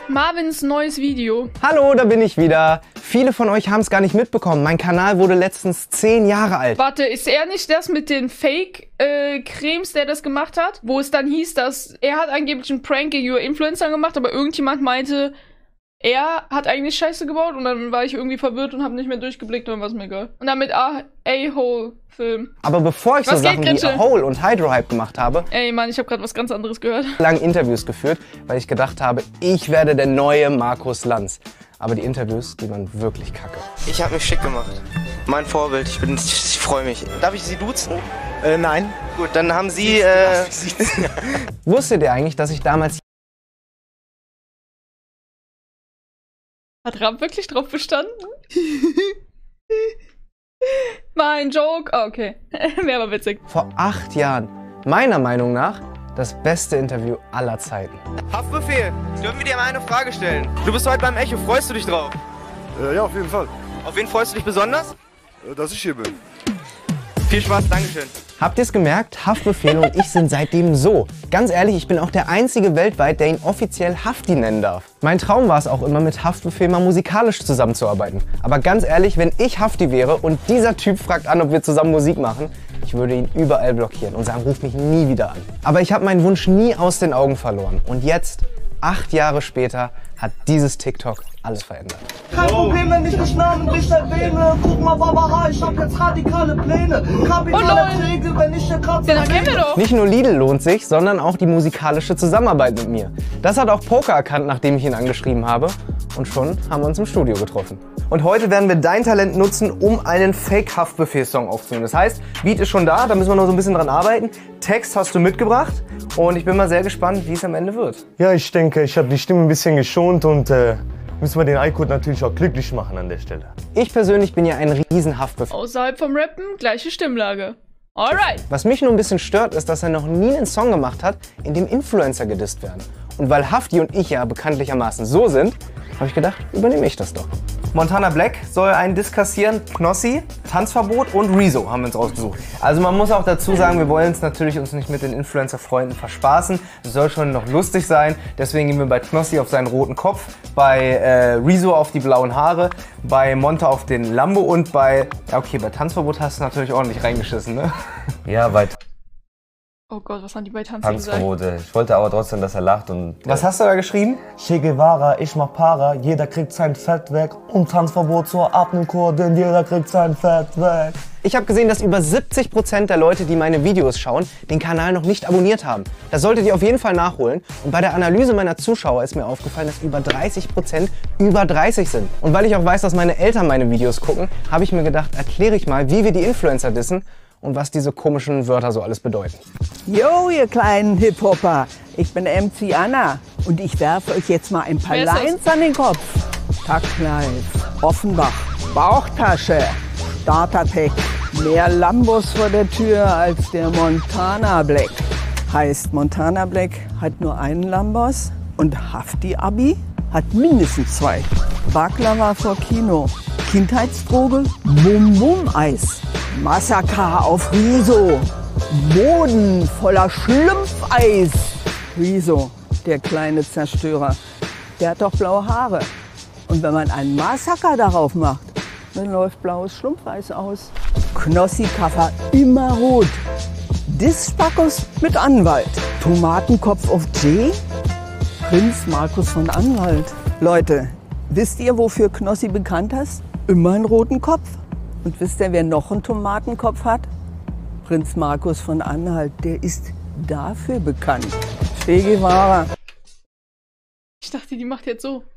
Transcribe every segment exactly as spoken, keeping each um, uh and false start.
Marvins neues Video. Hallo, da bin ich wieder. Viele von euch haben es gar nicht mitbekommen. Mein Kanal wurde letztens zehn Jahre alt. Warte, ist er nicht das mit den Fake-Cremes, äh, der das gemacht hat? Wo es dann hieß, dass er hat angeblich einen Prank gegenüber Influencern gemacht, aber irgendjemand meinte, er hat eigentlich Scheiße gebaut und dann war ich irgendwie verwirrt und habe nicht mehr durchgeblickt und dann war es mir egal. Und dann mit A-Hole-Film. Aber bevor ich Was so Sachen geht, wie A-Hole und Hydro-Hype gemacht habe, ey Mann, ich habe gerade was ganz anderes gehört. lange Interviews geführt, weil ich gedacht habe, ich werde der neue Markus Lanz. Aber die Interviews, die waren wirklich kacke. Ich habe mich schick gemacht. Mein Vorbild, ich bin, ich, ich freue mich. Darf ich Sie duzen? Äh, nein. Gut, dann haben Sie, äh... Wusstet ihr eigentlich, dass ich damals... Hat Rapp wirklich drauf bestanden? Mein Joke. Oh, okay. Wäre aber witzig. vor acht Jahren, meiner Meinung nach, das beste Interview aller Zeiten. Haftbefehl, dürfen wir dir mal eine Frage stellen? Du bist heute beim Echo, freust du dich drauf? Äh, ja, auf jeden Fall. Auf wen freust du dich besonders? Äh, dass ich hier bin. Viel Spaß, Dankeschön. Habt ihr es gemerkt? Haftbefehl und ich sind seitdem so. Ganz ehrlich, ich bin auch der einzige weltweit, der ihn offiziell Hafti nennen darf. Mein Traum war es auch immer, mit Haftbefehl mal musikalisch zusammenzuarbeiten. Aber ganz ehrlich, wenn ich Hafti wäre und dieser Typ fragt an, ob wir zusammen Musik machen, ich würde ihn überall blockieren und sagen, ruf mich nie wieder an. Aber ich habe meinen Wunsch nie aus den Augen verloren. Und jetzt, acht Jahre später, hat dieses TikTok alles verändert. Kein Problem, wenn ich dich namentlich erwähne. Guck mal, Baba, ich hab jetzt radikale Pläne. Kapitale Regel, wenn ich hier grad Den erkennen wir doch. Nicht nur Lidl lohnt sich, sondern auch die musikalische Zusammenarbeit mit mir. Das hat auch Poker erkannt, nachdem ich ihn angeschrieben habe. Und schon haben wir uns im Studio getroffen. Und heute werden wir dein Talent nutzen, um einen Fake-Haftbefehl-Song aufzunehmen. Das heißt, Beat ist schon da, da müssen wir noch so ein bisschen dran arbeiten. Text hast du mitgebracht und ich bin mal sehr gespannt, wie es am Ende wird. Ja, ich denke, ich habe die Stimme ein bisschen geschont und äh, müssen wir den iCode natürlich auch glücklich machen an der Stelle. Ich persönlich bin ja ein riesen Haftbefehl. Außerhalb vom Rappen, gleiche Stimmlage. Alright. Was mich nur ein bisschen stört, ist, dass er noch nie einen Song gemacht hat, in dem Influencer gedisst werden. Und weil Hafti und ich ja bekanntlichermaßen so sind, habe ich gedacht, übernehme ich das doch. Montana Black soll einen Diss kassieren, Knossi, Tanzverbot und Rezo haben wir uns rausgesucht. Also man muss auch dazu sagen, wir wollen es natürlich uns nicht mit den Influencer-Freunden verspaßen. Es soll schon noch lustig sein, deswegen gehen wir bei Knossi auf seinen roten Kopf, bei äh, Rezo auf die blauen Haare, bei Monta auf den Lambo und bei, ja okay, bei Tanzverbot hast du natürlich ordentlich reingeschissen, ne? Ja, bei Oh Gott, was haben die bei Tanzen gesagt? Tanzverbote. Ich wollte aber trotzdem, dass er lacht und... Was hast du da geschrieben? Che Guevara, ich mach Para, jeder kriegt sein Fett weg. Und Tanzverbot zur Abnehmkur, denn jeder kriegt sein Fett weg. Ich habe gesehen, dass über siebzig Prozent der Leute, die meine Videos schauen, den Kanal noch nicht abonniert haben. Das solltet ihr auf jeden Fall nachholen. Und bei der Analyse meiner Zuschauer ist mir aufgefallen, dass über dreißig Prozent über dreißig sind. Und weil ich auch weiß, dass meine Eltern meine Videos gucken, habe ich mir gedacht, erkläre ich mal, wie wir die Influencer dissen und was diese komischen Wörter so alles bedeuten. Jo, ihr kleinen Hip-Hopper, ich bin M C Anna und ich werfe euch jetzt mal ein paar Wer ist das? Lines an den Kopf. Taglife, Offenbach, Bauchtasche, Starterpack, mehr Lambos vor der Tür als der Montana Black. Heißt, Montana Black hat nur einen Lambos und Hafti Abi hat mindestens zwei. Baklava vor Kino, Kindheitsdroge, Bum-Bum-Eis, Massaker auf Rezo, Boden voller Schlumpfeis. Rezo, der kleine Zerstörer, der hat doch blaue Haare. Und wenn man einen Massaker darauf macht, dann läuft blaues Schlumpfeis aus. Knossi-Kaffer immer rot. Diss-Spackos mit Anwalt. Tomatenkopf auf J. Prinz Markus von Anhalt. Leute, wisst ihr, wofür Knossi bekannt ist? Immer einen roten Kopf. Und wisst ihr, wer noch einen Tomatenkopf hat? Prinz Markus von Anhalt. Der ist dafür bekannt. Che Guevara. Ich dachte, die macht jetzt so.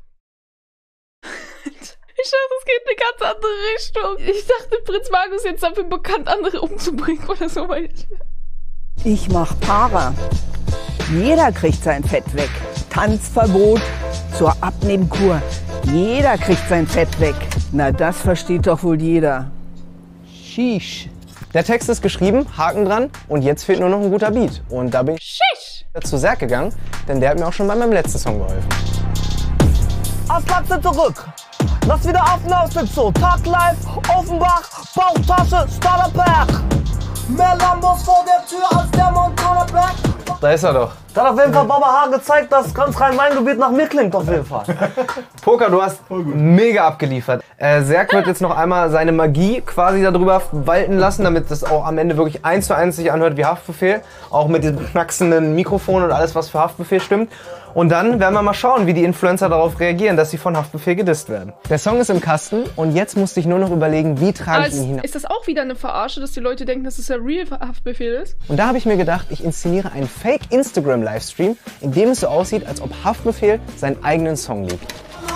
Ich dachte, es geht in eine ganz andere Richtung. Ich dachte, Prinz Markus ist jetzt dafür bekannt, andere umzubringen oder so weit. Ich mach Para. Jeder kriegt sein Fett weg. Tanzverbot zur Abnehmkur. Jeder kriegt sein Fett weg. Na, das versteht doch wohl jeder. Sheesh. Der Text ist geschrieben, Haken dran und jetzt fehlt nur noch ein guter Beat. Und da bin ich zu Serk gegangen, denn der hat mir auch schon bei meinem letzten Song geholfen. Aslakse zurück. Lass wieder offen aus dem Zoo. Taglife, Offenbach, Bauchtasche, Starterpack. Mehr Lambos vor der Tür als der Montana Black. Da ist er doch. Da hat auf jeden Fall Baba H gezeigt, dass ganz Rhein-Main-Gebiet nach mir klingt auf jeden Fall. Poker, du hast mega abgeliefert. Äh, Serk wird jetzt noch einmal seine Magie quasi darüber walten lassen, damit das auch am Ende wirklich eins zu eins sich anhört wie Haftbefehl. Auch mit dem knacksenden Mikrofon und alles, was für Haftbefehl stimmt. Und dann werden wir mal schauen, wie die Influencer darauf reagieren, dass sie von Haftbefehl gedisst werden. Der Song ist im Kasten und jetzt musste ich nur noch überlegen, wie trage ich ihn hinaus. Ist das auch wieder eine Verarsche, dass die Leute denken, dass es ja real Haftbefehl ist? Und da habe ich mir gedacht, ich inszeniere einen Fake-Instagram-Livestream, in dem es so aussieht, als ob Haftbefehl seinen eigenen Song liebt.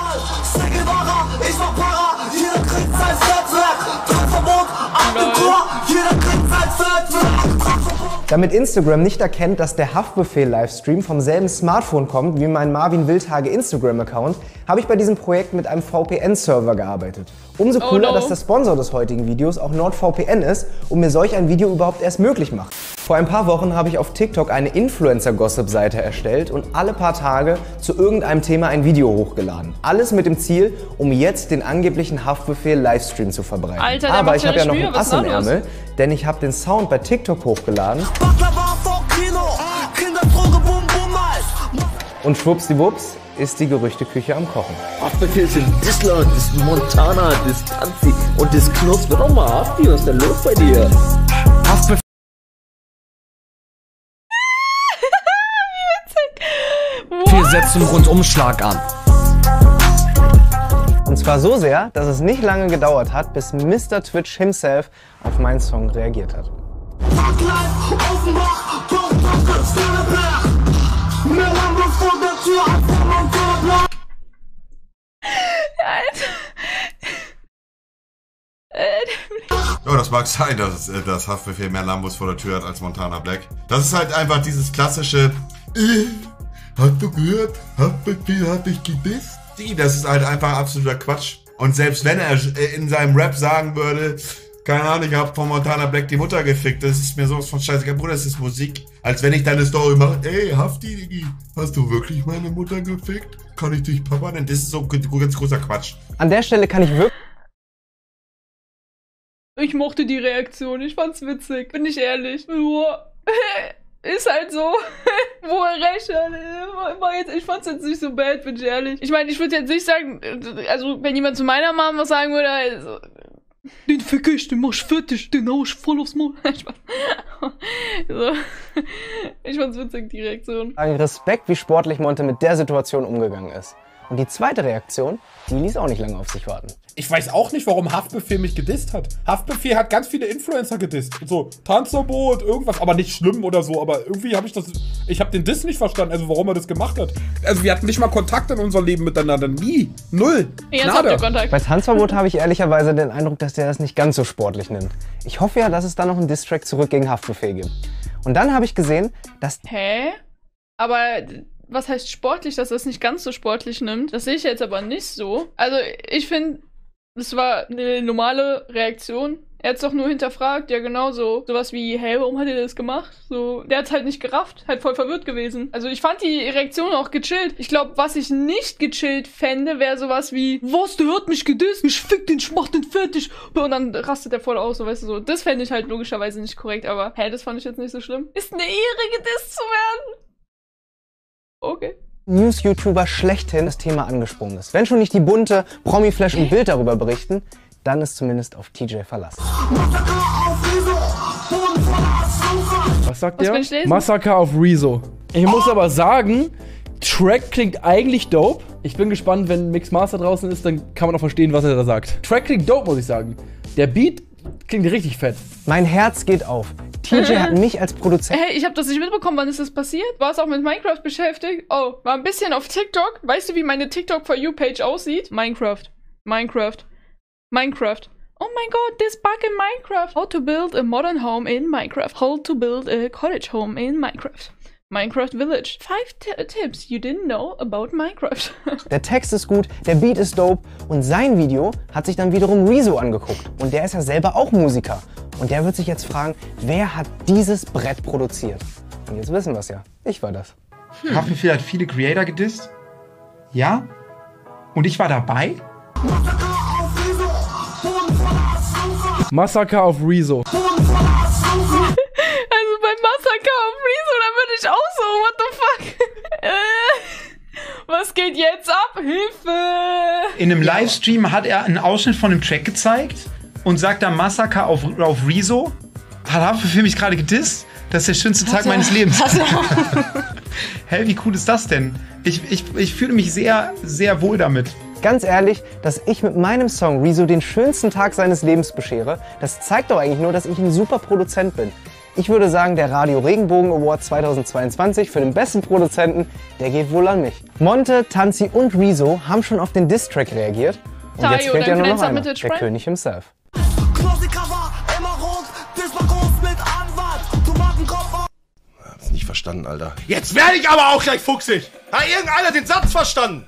Damit Instagram nicht erkennt, dass der Haftbefehl-Livestream vom selben Smartphone kommt wie mein Marvin Wildhage Instagram-Account, habe ich bei diesem Projekt mit einem V P N-Server gearbeitet. Umso cooler, oh no. dass der Sponsor des heutigen Videos auch NordVPN ist und mir solch ein Video überhaupt erst möglich macht. Vor ein paar Wochen habe ich auf TikTok eine Influencer-Gossip-Seite erstellt und alle paar Tage zu irgendeinem Thema ein Video hochgeladen. Alles mit dem Ziel, um jetzt den angeblichen Haftbefehl-Livestream zu verbreiten. Alter, der Aber macht ich habe ja noch Mühe, ein Ass im Ärmel, denn ich habe den Sound bei TikTok hochgeladen. Und schwuppsdiwupps ist die Gerüchteküche am Kochen. Haftbefehl sind Dissler, das Montana, das Tanzi und das Knuss. Wird doch mal Hafti, was ist denn los bei dir? Haftbefehl. Wir setzen Rundumschlag an. Und zwar so sehr, dass es nicht lange gedauert hat, bis Mister Twitch himself auf meinen Song reagiert hat. Ja, das mag sein, dass äh, das Haftbefehl mehr Lambos vor der Tür hat als Montana Black. Das ist halt einfach dieses klassische äh, hast du gehört? Haftbefehl hat dich gedisst? Das ist halt einfach absoluter Quatsch. Und selbst wenn er in seinem Rap sagen würde, keine Ahnung, ich hab von Montana Black die Mutter gefickt, das ist mir sowas von scheißegal, Bruder, das ist Musik. Als wenn ich dann eine Story mache, ey, Hafti, Digi, hast du wirklich meine Mutter gefickt? Kann ich dich Papa nennen? Das ist so ganz großer Quatsch. An der Stelle kann ich wirklich... Ich mochte die Reaktion, ich fand's witzig, bin ich ehrlich. Ist halt so, wo er recht hat. Ich fand's jetzt nicht so bad, bin ich ehrlich. Ich meine, ich würde jetzt nicht sagen, also wenn jemand zu meiner Mama was sagen würde, also, den fick ich, den mach ich fertig, den hau ich voll aufs Maul. So. Ich fand's witzig, die Reaktion. Respekt, wie sportlich Monte mit der Situation umgegangen ist. Und die zweite Reaktion, die ließ auch nicht lange auf sich warten. Ich weiß auch nicht, warum Haftbefehl mich gedisst hat. Haftbefehl hat ganz viele Influencer gedisst. So, Tanzverbot, irgendwas, aber nicht schlimm oder so. Aber irgendwie habe ich das, ich habe den Diss nicht verstanden, also warum er das gemacht hat. Also wir hatten nicht mal Kontakt in unserem Leben miteinander, nie, null, Jetzt habt ihr Kontakt. Bei Tanzverbot habe ich ehrlicherweise den Eindruck, dass der das nicht ganz so sportlich nimmt. Ich hoffe ja, dass es da noch einen Diss-Track zurück gegen Haftbefehl gibt. Und dann habe ich gesehen, dass... Hä? Aber... Was heißt sportlich, dass er es nicht ganz so sportlich nimmt? Das sehe ich jetzt aber nicht so. Also ich finde, das war eine normale Reaktion. Er hat es doch nur hinterfragt, ja genau so. Sowas wie, hey, warum hat er das gemacht? So, der hat es halt nicht gerafft, halt voll verwirrt gewesen. Also ich fand die Reaktion auch gechillt. Ich glaube, was ich nicht gechillt fände, wäre sowas wie, was, der hat mich gedisst, ich fick den, ich mach den fertig. Und dann rastet er voll aus, so, weißt du, so. Das fände ich halt logischerweise nicht korrekt, aber, hä, das fand ich jetzt nicht so schlimm. Ist eine Ehre, gedisst zu werden. Okay. News-YouTuber schlechthin das Thema angesprungen ist. Wenn schon nicht die bunte Promi-Flash und Bild darüber berichten, dann ist zumindest auf T J Verlass. Was sagt der? Massaker auf Rezo. Ich muss aber sagen, Track klingt eigentlich dope. Ich bin gespannt, wenn Mix Master draußen ist, dann kann man auch verstehen, was er da sagt. Track klingt dope, muss ich sagen. Der Beat klingt richtig fett. Mein Herz geht auf. T J hat mich als Produzent... Hey, ich habe das nicht mitbekommen, wann ist das passiert? War es auch mit Minecraft beschäftigt? Oh, war ein bisschen auf TikTok. Weißt du, wie meine TikTok For You Page aussieht? Minecraft. Minecraft. Minecraft. Oh mein Gott, this bug in Minecraft. How to build a modern home in Minecraft. How to build a cottage home in Minecraft. Minecraft Village. Five tips you didn't know about Minecraft. Der Text ist gut, der Beat ist dope und sein Video hat sich dann wiederum Rezo angeguckt. Und der ist ja selber auch Musiker. Und der wird sich jetzt fragen, wer hat dieses Brett produziert? Und jetzt wissen wir es ja. Ich war das. Hm. Haftbefehl hat viele Creator gedisst. Ja. Und ich war dabei. Massaker auf Rezo. Also bei Massaker auf Rezo, da würde ich auch so, what the fuck? In einem Livestream hat er einen Ausschnitt von einem Track gezeigt und sagt da Massaker auf, auf Rezo. Hat Haftbefehl mich gerade gedisst? Das ist der schönste Tag Hast du- meines Lebens. hast du- Hä, wie cool ist das denn? Ich, ich, ich fühle mich sehr, sehr wohl damit. Ganz ehrlich, dass ich mit meinem Song Rezo den schönsten Tag seines Lebens beschere, das zeigt doch eigentlich nur, dass ich ein super Produzent bin. Ich würde sagen, der Radio Regenbogen Award zweitausendzweiundzwanzig für den besten Produzenten, der geht wohl an mich. Monte, Tanzi und Rezo haben schon auf den Diss-Track reagiert. Und Tayo, jetzt fehlt ja dein nur noch Fenster einer, mit der der Sprite? König himself. Hab's nicht verstanden, Alter. Jetzt werde ich aber auch gleich fuchsig. Hat irgendeiner den Satz verstanden?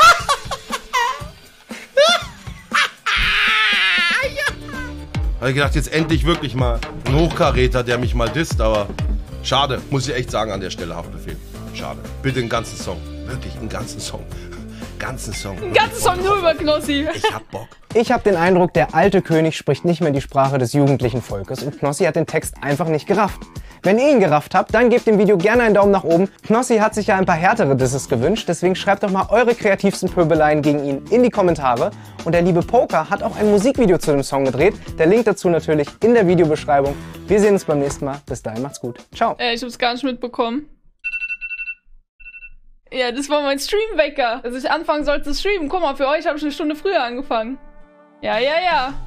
Hab ich gedacht, jetzt endlich wirklich mal ein Hochkaräter, der mich mal disst, aber schade, muss ich echt sagen an der Stelle, Haftbefehl. Schade. Bitte einen ganzen Song. Wirklich einen ganzen Song. Ganzen Song. Ein ganzes Song nur über Knossi. Ich hab Bock. Ich habe den Eindruck, der alte König spricht nicht mehr die Sprache des jugendlichen Volkes und Knossi hat den Text einfach nicht gerafft. Wenn ihr ihn gerafft habt, dann gebt dem Video gerne einen Daumen nach oben. Knossi hat sich ja ein paar härtere Disses gewünscht, deswegen schreibt doch mal eure kreativsten Pöbeleien gegen ihn in die Kommentare. Und der liebe Poker hat auch ein Musikvideo zu dem Song gedreht. Der Link dazu natürlich in der Videobeschreibung. Wir sehen uns beim nächsten Mal. Bis dahin, macht's gut. Ciao. Äh, ich hab's gar nicht mitbekommen. Ja, das war mein Streamwecker, dass ich anfangen sollte zu streamen. Guck mal, für euch habe ich eine Stunde früher angefangen. Ja, ja, ja.